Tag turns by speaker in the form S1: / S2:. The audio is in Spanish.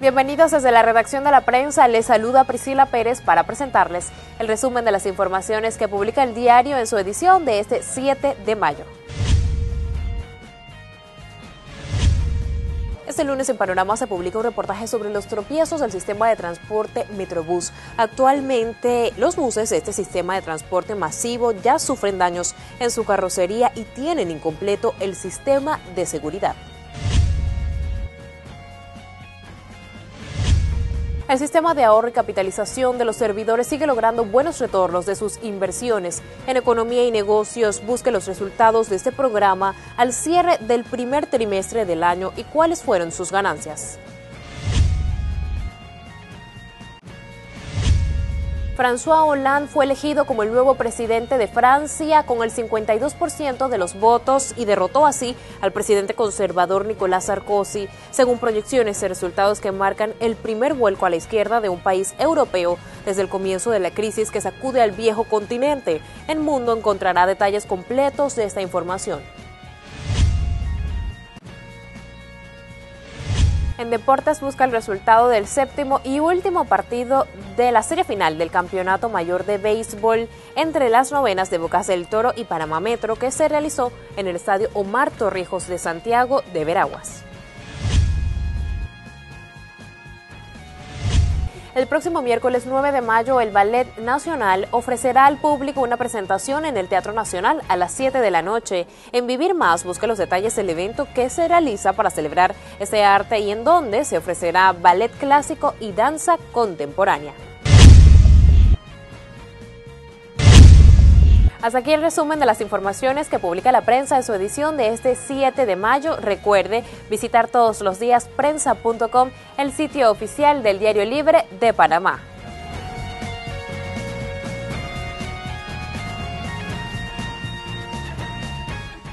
S1: Bienvenidos desde la redacción de La Prensa, les saluda Priscila Pérez para presentarles el resumen de las informaciones que publica el diario en su edición de este 7 de mayo. Este lunes en Panorama se publica un reportaje sobre los tropiezos del sistema de transporte Metrobús. Actualmente, los buses de este sistema de transporte masivo ya sufren daños en su carrocería y tienen incompleto el sistema de seguridad. El sistema de ahorro y capitalización de los servidores sigue logrando buenos retornos de sus inversiones. En Economía y Negocios busca los resultados de este programa al cierre del primer trimestre del año y cuáles fueron sus ganancias. François Hollande fue elegido como el nuevo presidente de Francia con el 52% de los votos y derrotó así al presidente conservador Nicolas Sarkozy, según proyecciones de resultados que marcan el primer vuelco a la izquierda de un país europeo desde el comienzo de la crisis que sacude al viejo continente. El Mundo encontrará detalles completos de esta información. En Deportes busca el resultado del séptimo y último partido de la serie final del Campeonato Mayor de Béisbol entre las novenas de Bocas del Toro y Panamá Metro que se realizó en el Estadio Omar Torrijos de Santiago de Veraguas. El próximo miércoles 9 de mayo, el Ballet Nacional ofrecerá al público una presentación en el Teatro Nacional a las 7 de la noche. En Vivir Más busca los detalles del evento que se realiza para celebrar este arte y en donde se ofrecerá ballet clásico y danza contemporánea. Hasta aquí el resumen de las informaciones que publica La Prensa en su edición de este 7 de mayo. Recuerde visitar todos los días prensa.com, el sitio oficial del Diario Libre de Panamá.